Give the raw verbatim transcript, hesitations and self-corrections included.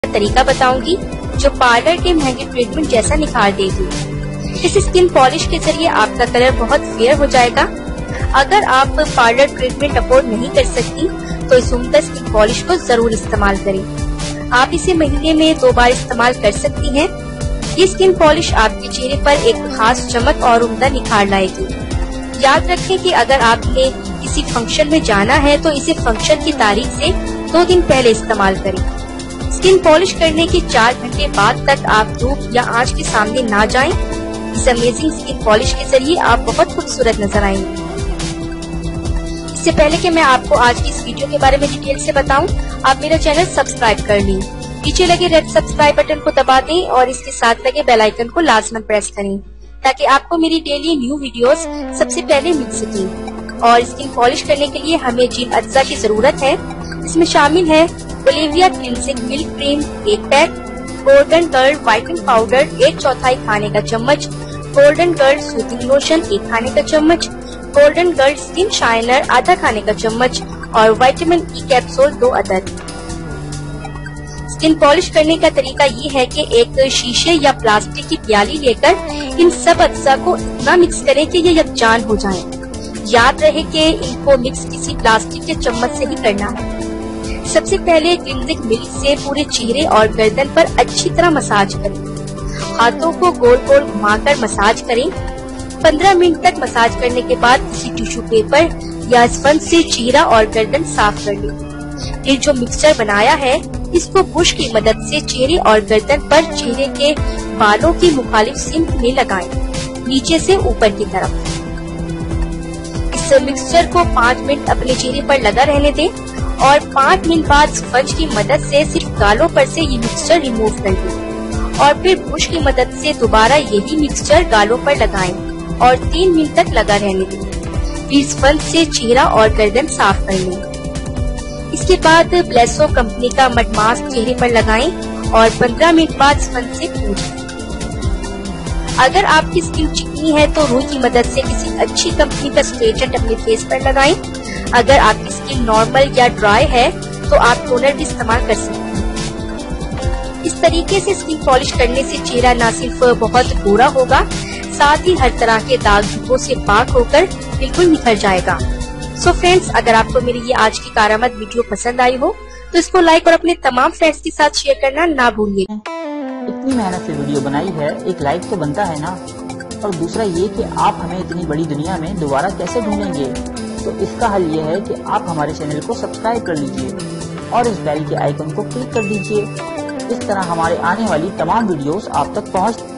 तरीका बताऊंगी जो पार्लर के महंगे ट्रीटमेंट जैसा निखार देगी। इस स्किन पॉलिश के जरिए आपका कलर बहुत फेयर हो जाएगा। अगर आप पार्लर ट्रीटमेंट अफोर्ड नहीं कर सकती तो इस उम्दा स्किन पॉलिश को जरूर इस्तेमाल करें। आप इसे महीने में दो बार इस्तेमाल कर सकती हैं। ये स्किन पॉलिश आपके चेहरे पर एक खास चमक और उम्दा निखार लाएगी। याद रखें कि अगर आपने किसी फंक्शन में जाना है तो इसे फंक्शन की तारीख से दो दिन पहले इस्तेमाल करें। स्किन पॉलिश करने के चार घंटे बाद तक आप धूप या आंच के सामने ना जाएं। इस अमेजिंग स्किन पॉलिश के जरिए आप बहुत खूबसूरत नजर आएंगे। इससे पहले कि मैं आपको आज की इस वीडियो के बारे में डिटेल से बताऊं, आप मेरा चैनल सब्सक्राइब कर लें। नीचे लगे रेड सब्सक्राइब बटन को दबा दें और इसके साथ लगे बेल आइकन को लाजमन प्रेस करें ताकि आपको मेरी डेली न्यू वीडियोस सबसे पहले मिल सके। और स्किन पॉलिश करने के लिए हमें जिन अज्जा की जरूरत है इसमें शामिल है ओलिविया क्लिनजिंग मिल्क क्रीम एक pack, golden girl whitening powder एक चौथाई खाने का चम्मच, गोल्डन गर्ल सूथिंग लोशन एक खाने का चम्मच, गोल्डन गर्ल स्किन शाइनर आधा खाने का चम्मच और विटामिन ई कैप्सूल दो अदद। स्किन पॉलिश करने का तरीका ये है कि एक शीशे या प्लास्टिक की प्याली लेकर इन सब अज्जा को इतना मिक्स करें कि ये यकजान हो जाएं। याद रहे कि इनको मिक्स किसी प्लास्टिक के चम्मच से ही करना है। सबसे पहले क्लिनजिंग मिल्क से पूरे चेहरे और गर्दन पर अच्छी तरह मसाज करें। हाथों को गोल गोल घुमाकर मसाज करें। पंद्रह मिनट तक मसाज करने के बाद किसी टिश्यू पेपर या स्पंज से चेहरा और गर्दन साफ कर लें। फिर जो मिक्सचर बनाया है इसको ब्रश की मदद से चेहरे और गर्दन पर चेहरे के बालों की मुखालिफ सिम्त में लगाएं, नीचे से ऊपर की तरफ। इस मिक्सचर को पाँच मिनट अपने चेहरे पर लगा रहने दें और पाँच मिनट बाद स्पंज की मदद से सिर्फ गालों पर से ये मिक्सचर रिमूव कर लें और फिर ब्रश की मदद से दोबारा यही मिक्सचर गालों पर लगाएं और तीन मिनट तक लगा रहने दें। फिर स्पंज से चेहरा और गर्दन साफ कर लें। इसके बाद ब्लेसो कंपनी का मड मास्क चेहरे पर लगाएं और पंद्रह मिनट बाद स्पंज से पोंछें। अगर आपकी स्किन चिकनी है तो रुई की मदद से किसी अच्छी कंपनी का स्ट्रेटनर अपने फेस पर लगाएं। अगर आपकी स्किन नॉर्मल या ड्राई है तो आप टोनर भी इस्तेमाल कर सकते हैं। इस तरीके से स्किन पॉलिश करने से चेहरा न सिर्फ बहुत गोरा होगा, साथ ही हर तरह के दाग धब्बों से पाक होकर बिल्कुल निखर जाएगा। सो फ्रेंड्स, अगर आपको मेरी ये आज की कारामद वीडियो पसंद आई हो तो इसको लाइक और अपने तमाम फ्रेंड्स के साथ शेयर करना ना भूलिए। इतनी मेहनत से वीडियो बनाई है, एक लाइक तो बनता है ना। और दूसरा ये कि आप हमें इतनी बड़ी दुनिया में दोबारा कैसे ढूंढेंगे, तो इसका हल ये है कि आप हमारे चैनल को सब्सक्राइब कर लीजिए और इस बेल के आइकन को क्लिक कर दीजिए। इस तरह हमारे आने वाली तमाम वीडियोस आप तक पहुंच